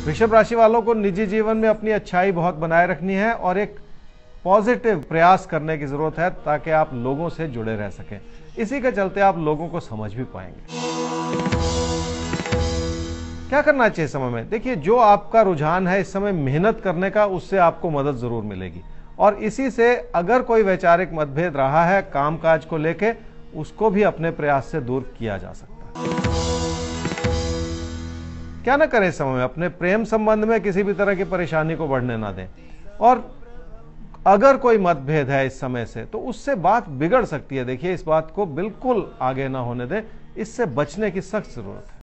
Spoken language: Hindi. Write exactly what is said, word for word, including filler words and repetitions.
वृषभ राशि वालों को निजी जीवन में अपनी अच्छाई बहुत बनाए रखनी है और एक पॉजिटिव प्रयास करने की जरूरत है ताकि आप लोगों से जुड़े रह सकें। इसी के चलते आप लोगों को समझ भी पाएंगे। क्या करना चाहिए समय में? देखिए, जो आपका रुझान है इस समय मेहनत करने का, उससे आपको मदद जरूर मिलेगी और इसी से अगर कोई वैचारिक मतभेद रहा है कामकाज को लेके, उसको भी अपने प्रयास से दूर किया जा सकता है। क्या ना करें इस समय में? अपने प्रेम संबंध में किसी भी तरह की परेशानी को बढ़ने ना दें और अगर कोई मतभेद है इस समय से तो उससे बात बिगड़ सकती है। देखिए, इस बात को बिल्कुल आगे ना होने दें, इससे बचने की सख्त जरूरत है।